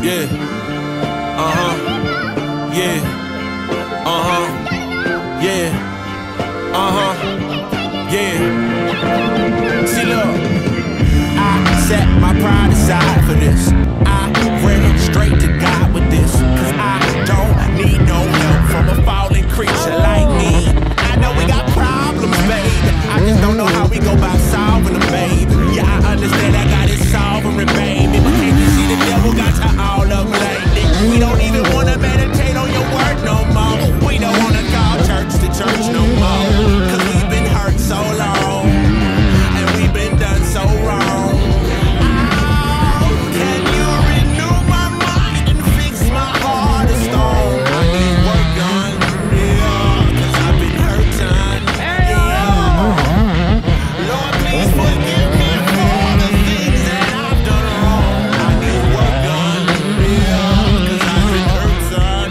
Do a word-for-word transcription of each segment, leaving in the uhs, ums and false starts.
Yeah. Uh-huh. Yeah. Uh-huh. Yeah. Uh-huh. Yeah. See, look, I set my pride aside for this. I ran straight to God with this, cause I don't need no help from a fallen creature like me. I know we got problems, baby. I just don't know how we go about solving them, baby. Yeah, I understand I got it solving, baby. But can't you see the devil got to all of them lately? We don't even wanna meditate on your word no more. We don't wanna call church to church no more, cause we've been hurt so long, and we've been done so wrong. Oh, can you renew my mind and fix my heart of stone? I need work done, yeah, cause I've been hurt done, yeah. Lord, please forgive me for the things that I've done wrong. I need work done, yeah, cause I've been hurt done,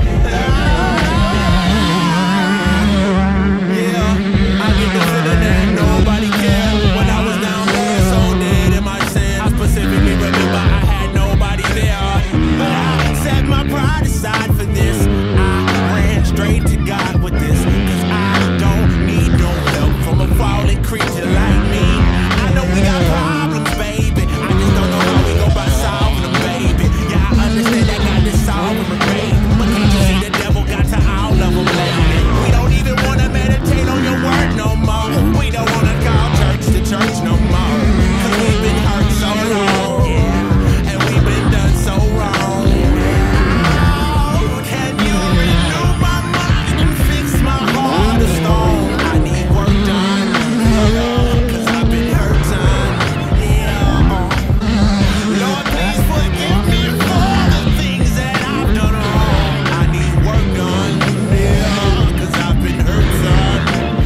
yeah. I get the feeling that nobody cared when I was down there, so dead in my sin. I specifically remember I had nobody there, but I set my pride aside for this. I ran straight to God with this, cause I don't need no help from a fallen creature like me. I know we got problems, baby. I just don't know how we go about solving them, baby. Yeah, I understand I got this solving them, baby. But can't you see the devil got to all of them, baby? We don't even wanna meditate on your word no more. We don't wanna call church to church no more, cause we've been hurt so long, and we've been done so wrong. Oh, can you renew my mind and fix my heart of stone? I need work done, yeah, cause I've been hurt done, yeah. Lord, please forgive me for the things that I've done wrong. I need work done, yeah, cause I've been hurt done.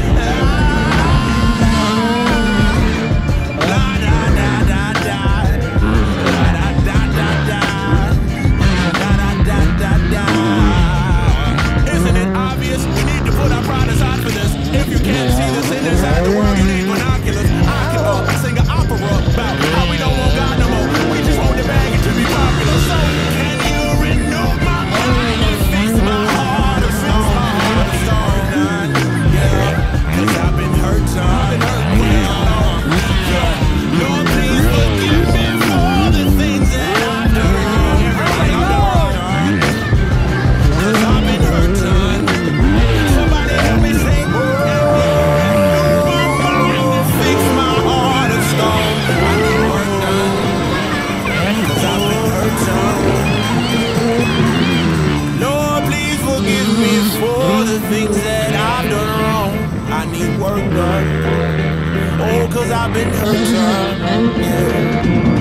La da da da da, la da da da da, la da da da da. Isn't it obvious? We need to put our pride aside for this. If you can't see this in inside the world, you need binoculars. I can uh, sing an opera about how we don't want God no more. We just want the bag and to be popular. So can you renew my mind and fix my heart of stone? Yeah, cause I've been hurt, son. Yeah. Lord, please forgive me for the things that I've done wrong. Cause I've been hurt, son. Somebody help me say, renew my mind and fix my heart of stone. I need work done, cause I've been hurt, son. Lord, please forgive me for the things that I've done wrong. I need work done, oh, cause I've been hurt, son. Yeah.